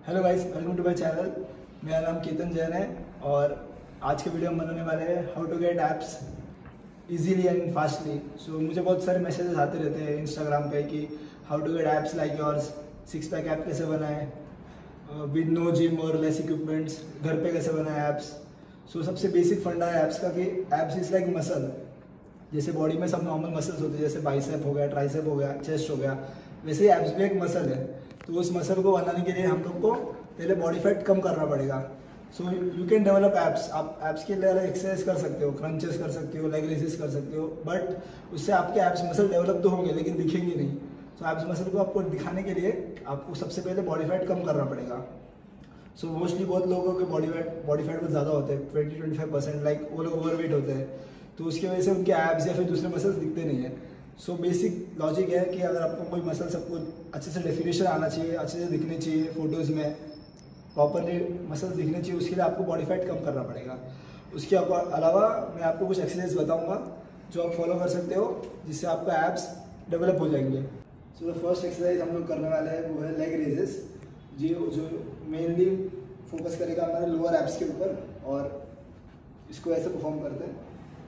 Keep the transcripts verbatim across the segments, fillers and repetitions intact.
Hello guys, welcome to my channel. मेरा नाम केतन जैन है और आज के वीडियो हम बनाने वाले हैं how to get abs easily and fastly. So मुझे बहुत सारे मैसेजेस आते रहते हैं इंस्टाग्राम पे कि how to get abs like yours, six pack abs कैसे बनाएं विद नो जिम और लेस इक्विपमेंट्स, घर पे कैसे बनाएं ऐप्स। सो सबसे बेसिक फंडा है ऐप्स का कि एप्स इज लाइक मसल। जैसे बॉडी में सब नॉर्मल मसल्स होते हैं, जैसे बाइसेप हो गया, ट्राइसेप हो गया, चेस्ट हो गया, वैसे ही एप्स भी एक मसल है। तो उस मसल को बनाने के लिए हम लोग को पहले बॉडी फैट कम करना पड़ेगा। So you can develop abs. आप एप्स के लिए एक्सरसाइज कर सकते हो, क्रंचेस कर सकते हो, लेग रेसेस कर सकते हो, बट उससे आपके एप्स मसल डेवलप तो होंगे लेकिन दिखेंगे नहीं। सो so, एप्स मसल को आपको दिखाने के लिए आपको सबसे पहले बॉडी फैट कम करना पड़ेगा। सो so, मोस्टली बहुत लोगों के बॉडी फैट बॉडी फैट बहुत ज़्यादा होते हैं, twenty twenty five percent, like वो लोग ओवरवेट होते हैं, तो उसकी वजह से उनके एप्स या फिर दूसरे मसल्स दिखते नहीं है। सो बेसिक लॉजिक है कि अगर आपको कोई मसल सबको अच्छे से डेफिनेशन आना चाहिए, अच्छे से दिखने चाहिए, फोटोज़ में प्रॉपरली मसल्स दिखने चाहिए, उसके लिए आपको बॉडी फैट कम करना पड़ेगा। उसके अलावा मैं आपको कुछ एक्सरसाइज बताऊंगा जो आप फॉलो कर सकते हो, जिससे आपका एप्स डेवलप हो जाएंगे। सो द फर्स्ट एक्सरसाइज हम लोग करने वाले हैं वो है लेग रेजेस, जो जो मेनली फोकस करेगा हमारे लोअर एप्स के ऊपर, और इसको ऐसे परफॉर्म करते हैं।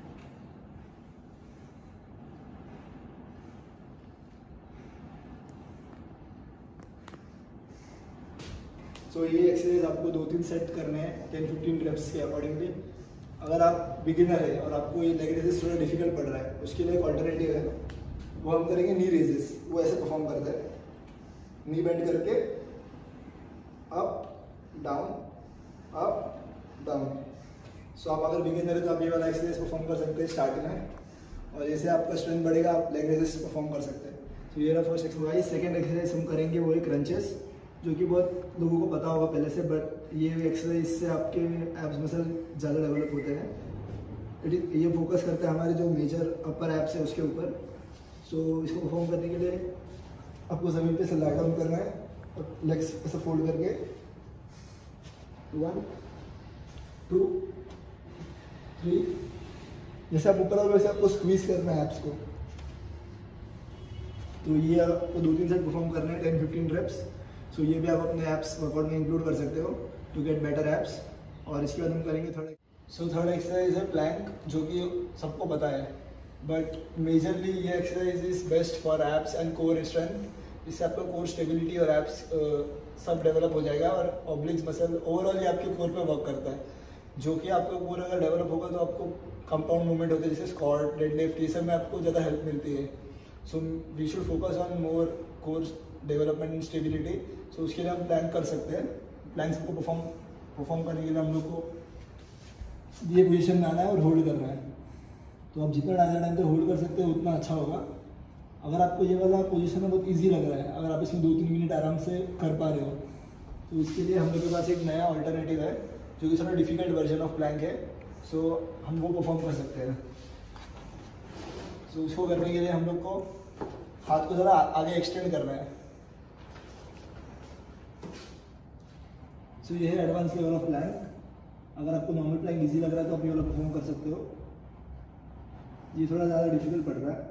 सो so, ये एक्सरसाइज आपको दो तीन सेट करने हैं टेन फिफ्टीन रेप्स के अकॉर्डिंगली। अगर आप बिगिनर है और आपको ये लेग रेजेस थोड़ा डिफिकल्ट पड़ रहा है, उसके लिए एक ऑल्टरनेटिव है, वो हम करेंगे नी रेजेस। वो ऐसे परफॉर्म करते हैं, नी बेंड करके up down up down. So आप अगर बिगिनर है तो आप ये वाला एक्सरसाइज परफॉर्म कर सकते हैं स्टार्ट में, और जैसे आपका स्ट्रेंथ बढ़ेगा आप लेग रेजेस परफॉर्म कर सकते हैं। तो ये रहा फर्स्ट एक्सरसाइज। सेकेंड एक्सरसाइज हम करेंगे वो है क्रंचेस, जो कि बहुत लोगों को पता होगा पहले से, बट ये एक्सरसाइज से आपके एब्स मसल ज़्यादा डेवलप होते हैं। ये फोकस करते हैं हमारे जो मेजर अपर एब्स है उसके ऊपर। सो so, इसको परफॉर्म करने के लिए आपको ज़मीन पे से लाई डाउन करना है और लेग्स ऐसे फोल्ड करके वन टू थ्री, जैसे आप ऊपर आओगे वैसे आपको स्क्वीज करना है एब्स को। तो ये आपको दो तीन सेट परफॉर्म करना है, टेन फिफ्टीन रेप्स। सो ये भी आप अपने एप्स वर्कआउट में इंक्लूड कर सकते हो टू गेट बेटर एप्स। और इसके बाद हम करेंगे थर्ड। सो थर्ड एक्सरसाइज है प्लैंक, जो कि सबको पता है, बट मेजरली ये exercise is best for abs and core strength. इससे आपका कोर स्टेबिलिटी और एप्स uh, सब डेवलप हो जाएगा, और ऑब्लिक्स मसल ओवरऑल ये आपके कोर पे वर्क करता है, जो कि आपका कोर अगर डेवलप होगा तो आपको कंपाउंड मूवमेंट होते हैं जैसे स्क्वाट, डेडलिफ्ट, ये सब में आपको ज़्यादा हेल्प मिलती है। So we should focus on more core development and stability. So उसके लिए हम प्लान कर सकते हैं। प्लान को परफॉर्म परफॉर्म करने के लिए हम लोग को ये पोजीशन में आना है और होल्ड करना है। तो आप जितना ज़्यादा टाइम तक होल्ड कर सकते हो उतना अच्छा होगा। अगर आपको ये वाला पोजीशन में बहुत इजी लग रहा है, अगर आप इसमें दो तीन मिनट आराम से कर पा रहे हो, तो इसके लिए हम लोग के पास एक नया ऑल्टरनेटिव है जो कि थोड़ा डिफिकल्ट वर्जन ऑफ प्लैंक है। सो so, हम वो परफॉर्म कर सकते हैं। सो so, उसको करने के लिए हम लोग को हाथ को ज़रा आगे एक्सटेंड करना है। सो so, ये है एडवांस लेवल ऑफ प्लैंक। अगर आपको नॉर्मल प्लैंक इजी लग रहा है तो आप ये वाला परफॉर्म कर सकते हो। ये थोड़ा ज़्यादा डिफिकल्ट पड़ रहा है।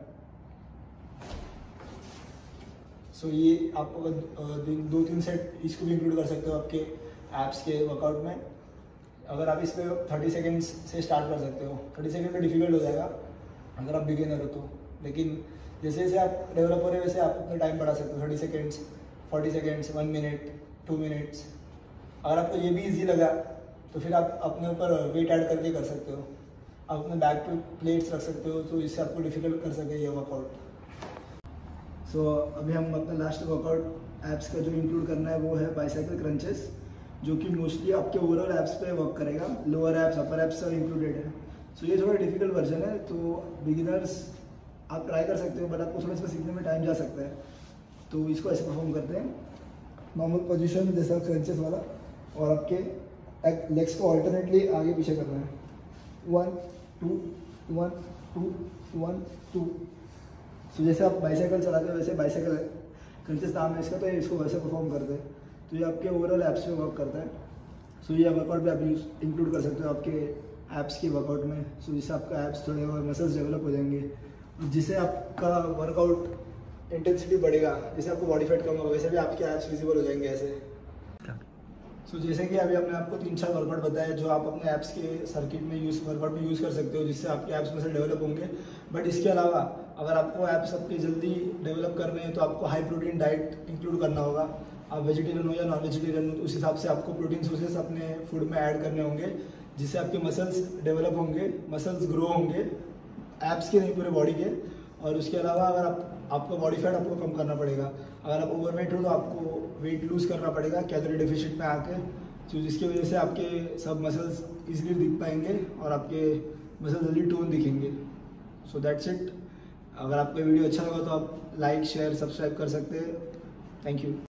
सो so, ये आप अगर दो तीन सेट इसको भी इंक्लूड कर सकते हो आपके एप्स के वर्कआउट में। अगर आप इस पर थर्टी सेकेंड्स से स्टार्ट कर सकते हो। थर्टी सेकेंड में डिफिकल्ट हो जाएगा अगर आप बिगिनर हो तो, लेकिन जैसे जैसे आप डेवलप हो रहे हो वैसे आप अपना टाइम बढ़ा सकते हो, thirty seconds, forty seconds, one minute, two minutes. अगर आपको ये भी इजी लगा तो फिर आप अपने ऊपर वेट ऐड करके कर सकते हो। आप अपने बैक पे प्लेट्स रख सकते हो, तो इससे आपको डिफिकल्ट कर सके ये वर्कआउट। सो so, अभी हम अपना लास्ट वर्कआउट एप्स का जो इंक्लूड करना है वो है बाइसाइकिल क्रंचेस, जो कि मोस्टली आपके ओवरऑल एप्स पे वर्क करेगा। लोअर एप्स, अपर एप्स सब इंक्लूडेड है। सो so, ये थोड़ा डिफिकल्ट वर्जन है, तो बिगिनर्स आप ट्राई कर सकते हो, बट आपको थोड़ा इसको सीखने में टाइम जा सकता है। तो इसको ऐसे परफॉर्म करते हैं, नॉर्मल पोजीशन जैसा क्रंचेस वाला, और आपके लेग्स को ऑल्टरनेटली आगे पीछे करना है। One two one two one two. So जैसे आप बाइसाइकिल चलाते हो वैसे बाइसाइकिल क्रंचेस नाम है इसका, तो इसको वैसे परफॉर्म करते हैं। तो ये आपके ओवरऑल एप्स पे वर्क करता है। सो ये वर्कआउट भी आप यूज इंक्लूड कर सकते हो आपके एप्स के वर्कआउट में। सो जिससे आपका एप्स थोड़े और मसल्स डेवलप हो जाएंगे, जिससे आपका वर्कआउट इंटेंसिटी बढ़ेगा, जिससे आपको बॉडी फैट कम होगा, वैसे भी आपके एप्स विजिबल हो जाएंगे ऐसे। सो so, जैसे कि अभी हमने आपको तीन चार वर्कआउट बताया जो आप अपने ऐप्स के सर्किट में यूज़ वर्कआउट में यूज़ कर सकते हो, जिससे आपके ऐप्स में से डेवलप होंगे। बट इसके अलावा अगर आपको ऐप्स आपके जल्दी डेवलप करने हैं तो आपको हाई प्रोटीन डाइट इंक्लूड करना होगा। आप वेजिटेरियन हो या नॉन वेजिटेरियन हो तो उस हिसाब से आपको प्रोटीन सोर्सेस अपने फूड में ऐड करने होंगे, जिससे आपके मसल्स डेवलप होंगे, मसल्स ग्रो होंगे, ऐप्स के नहीं पूरे बॉडी के। और उसके अलावा अगर आप आपका बॉडी फैट आपको कम करना पड़ेगा। अगर आप ओवरवेट हो तो आपको वेट लूज करना पड़ेगा कैलोरी डेफिशिट में आके, तो जिसकी वजह से आपके सब मसल्स इजीली दिख पाएंगे और आपके मसल्स जल्दी टोन दिखेंगे। So that's it. अगर आपका वीडियो अच्छा लगा तो आप लाइक शेयर सब्सक्राइब कर सकते हैं। Thank you.